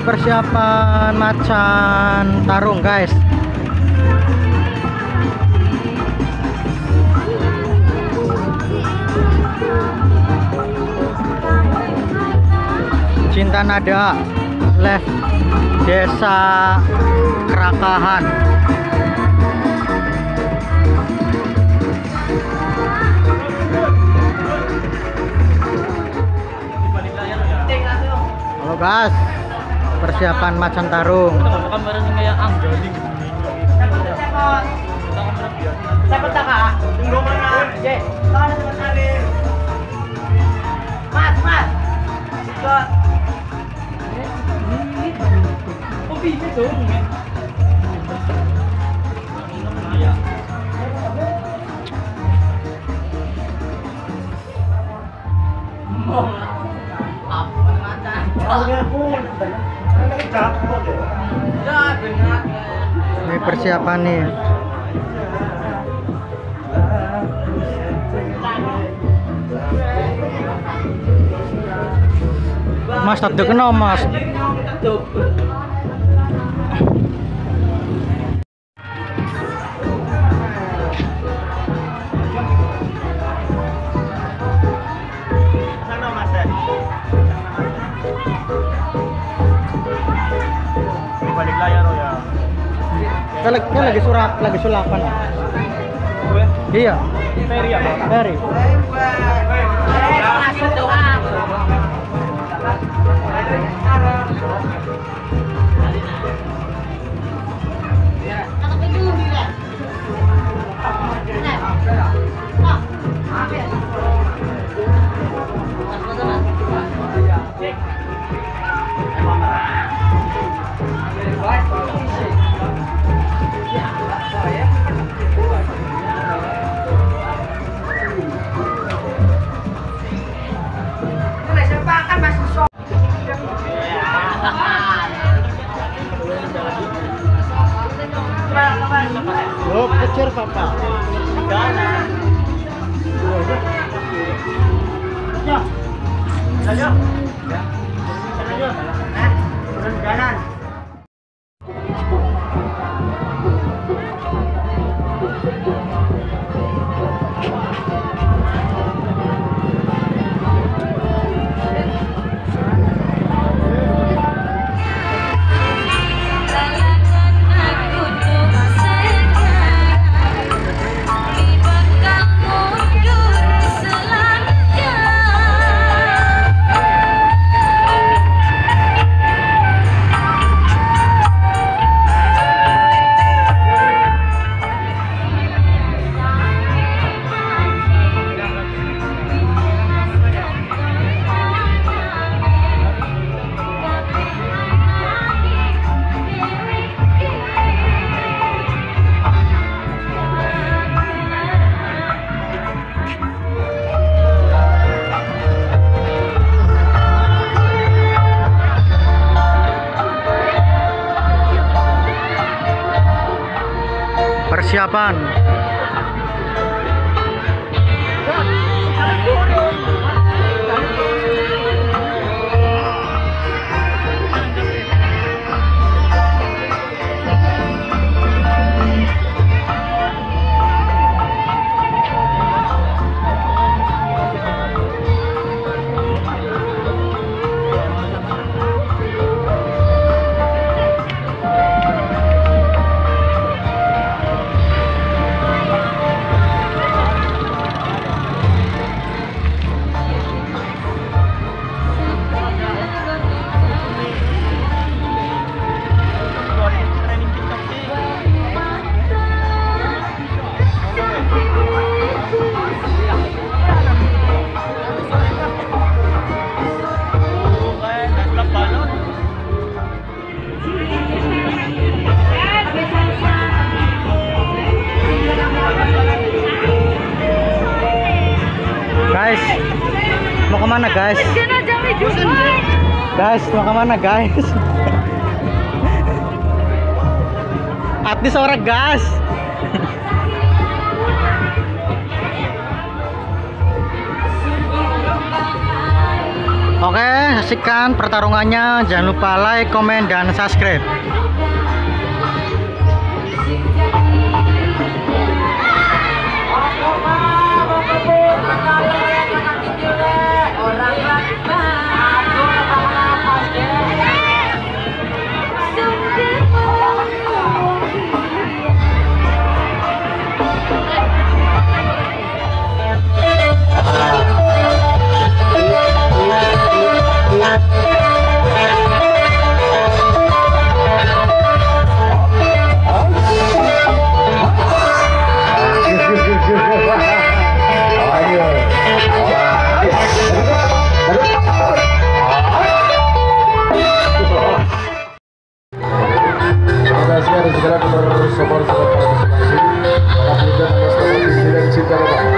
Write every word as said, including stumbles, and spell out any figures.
persiapan macan tarung, guys. Cinta Nada Live Desa Kerakahan. Halo guys, persiapan macan tarung. Ini persiapan nih. Mas tak kenal mas. Balik layar oh ya. Kalau kan lagi surat, lagi sulapan. Gue? Iya. Ferry apa? Ferry. Oh, kecer papa. Jalan. Ya. Ayo. Ya. Ayo. Nah, turun jalan. Persiapan. Guys, mau kemana guys? Guys, mau kemana guys? Artis orang gas. Oke, saksikan pertarungannya. Jangan lupa like, komen, dan subscribe. Terima kasih atas segala kebersamaan para masing-masing. Para pemuda dan para istri dan cinta.